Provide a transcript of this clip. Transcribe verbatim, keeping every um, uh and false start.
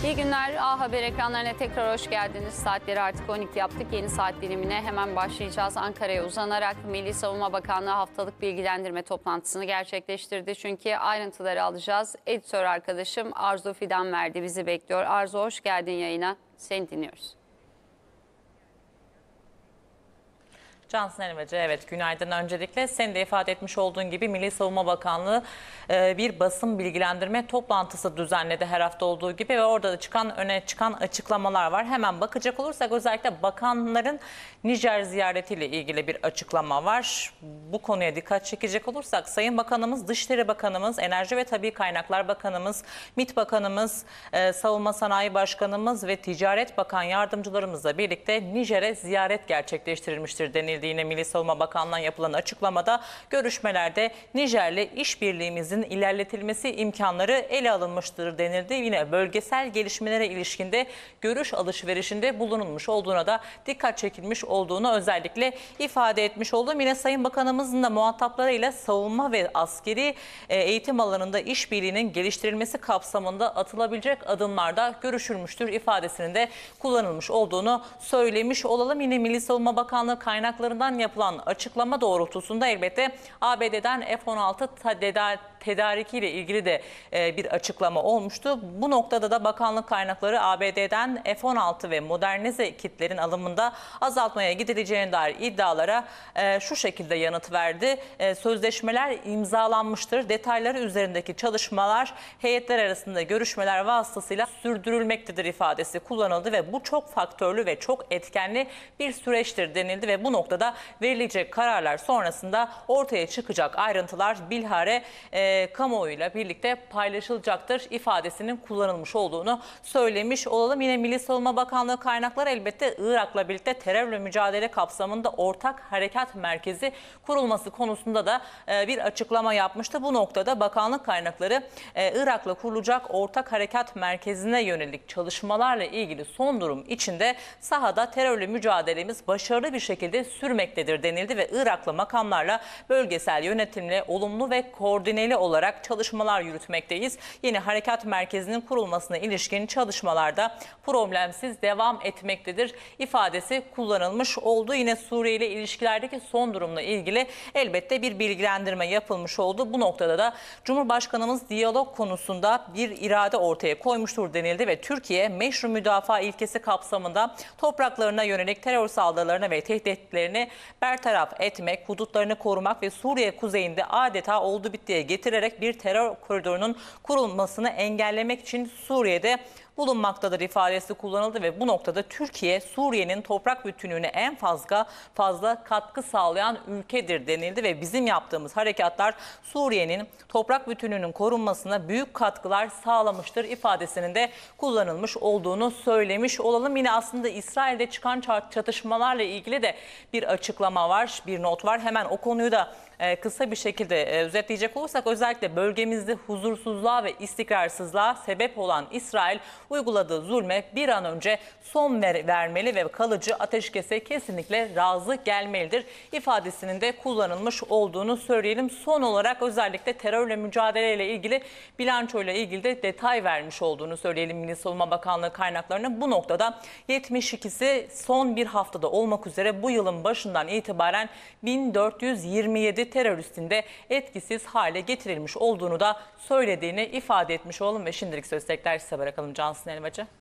İyi günler. A Haber ekranlarına tekrar hoş geldiniz. Saatleri artık on iki yaptık. Yeni saat dilimine hemen başlayacağız. Ankara'ya uzanarak Milli Savunma Bakanlığı haftalık bilgilendirme toplantısını gerçekleştirdi. Çünkü ayrıntıları alacağız. Editör arkadaşım Arzu Fidan verdi, bizi bekliyor. Arzu, hoş geldin yayına. Seni dinliyoruz. Cansın Elmacı, evet, günaydın. Öncelikle senin de ifade etmiş olduğun gibi Milli Savunma Bakanlığı bir basın bilgilendirme toplantısı düzenledi her hafta olduğu gibi ve orada da çıkan öne çıkan açıklamalar var. Hemen bakacak olursak özellikle bakanların Nijer ziyaretiyle ilgili bir açıklama var. Bu konuya dikkat çekecek olursak Sayın Bakanımız, Dışişleri Bakanımız, Enerji ve Tabii Kaynaklar Bakanımız, MİT Bakanımız, Savunma Sanayi Başkanımız ve Ticaret Bakan Yardımcılarımızla birlikte Nijer'e ziyaret gerçekleştirilmiştir denildi. Yine Milli Savunma Bakanlığı'ndan yapılan açıklamada görüşmelerde Nijer'le işbirliğimizin ilerletilmesi imkanları ele alınmıştır denildi. Yine bölgesel gelişmelere ilişkinde görüş alışverişinde bulunulmuş olduğuna da dikkat çekilmiş olduğunu özellikle ifade etmiş oldum. Yine Sayın Bakanımızın da muhataplarıyla savunma ve askeri eğitim alanında işbirliğinin geliştirilmesi kapsamında atılabilecek adımlarda görüşülmüştür ifadesinin de kullanılmış olduğunu söylemiş olalım. Yine Milli Savunma Bakanlığı kaynakları yapılan açıklama doğrultusunda elbette A B D'den F on altı tedarikiyle ilgili de bir açıklama olmuştu. Bu noktada da bakanlık kaynakları A B D'den F on altı ve modernize kitlerin alımında azaltmaya gidileceğine dair iddialara şu şekilde yanıt verdi. Sözleşmeler imzalanmıştır. Detayları üzerindeki çalışmalar heyetler arasında görüşmeler vasıtasıyla sürdürülmektedir ifadesi kullanıldı ve bu çok faktörlü ve çok etkenli bir süreçtir denildi ve bu noktada verilecek kararlar sonrasında ortaya çıkacak ayrıntılar bilhare e, kamuoyuyla birlikte paylaşılacaktır ifadesinin kullanılmış olduğunu söylemiş olalım. Yine Milli Savunma Bakanlığı kaynakları elbette Irak'la birlikte terörle mücadele kapsamında ortak harekat merkezi kurulması konusunda da e, bir açıklama yapmıştı. Bu noktada bakanlık kaynakları e, Irak'la kurulacak ortak harekat merkezine yönelik çalışmalarla ilgili son durum içinde sahada terörle mücadelemiz başarılı bir şekilde sürmektedir denildi ve Iraklı makamlarla bölgesel yönetimle olumlu ve koordineli olarak çalışmalar yürütmekteyiz. Yeni harekat merkezinin kurulmasına ilişkin çalışmalarda problemsiz devam etmektedir ifadesi kullanılmış oldu. Yine Suriye ile ilişkilerdeki son durumla ilgili elbette bir bilgilendirme yapılmış oldu. Bu noktada da Cumhurbaşkanımız diyalog konusunda bir irade ortaya koymuştur denildi ve Türkiye meşru müdafaa ilkesi kapsamında topraklarına yönelik terör saldırılarına ve tehditlerini bertaraf etmek, hudutlarını korumak ve Suriye kuzeyinde adeta oldu bittiye getirerek bir terör koridorunun kurulmasını engellemek için Suriye'de bulunmaktadır ifadesi kullanıldı ve bu noktada Türkiye Suriye'nin toprak bütünlüğüne en fazla fazla katkı sağlayan ülkedir denildi ve bizim yaptığımız harekatlar Suriye'nin toprak bütünlüğünün korunmasına büyük katkılar sağlamıştır ifadesinin de kullanılmış olduğunu söylemiş olalım. Yine aslında İsrail'de çıkan çatışmalarla ilgili de bir açıklama var, bir not var. Hemen o konuyu da kısa bir şekilde özetleyecek olursak özellikle bölgemizde huzursuzluğa ve istikrarsızlığa sebep olan İsrail uyguladığı zulme bir an önce son ver vermeli ve kalıcı ateşkese kesinlikle razı gelmelidir ifadesinin de kullanılmış olduğunu söyleyelim. Son olarak özellikle terörle mücadeleyle ilgili bilançoyla ilgili de detay vermiş olduğunu söyleyelim Milli Savunma Bakanlığı kaynaklarının. Bu noktada yetmiş ikisi son bir haftada olmak üzere bu yılın başından itibaren bin dört yüz yirmi yedi teröristin de etkisiz hale getirilmiş olduğunu da söylediğini ifade etmiş olalım ve şimdilik söz tekrar size bırakalım Cansın Elmacı.